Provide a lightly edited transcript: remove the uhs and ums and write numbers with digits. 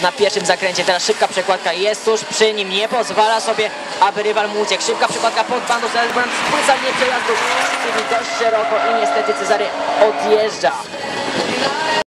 na pierwszym zakręcie. Teraz szybka przekładka jest tuż przy nim, nie pozwala sobie, aby rywal mu uciekł. Szybka przekładka pod bandą, spłyca linię przejazdu, czyli dość szeroko i niestety Cezary odjeżdża.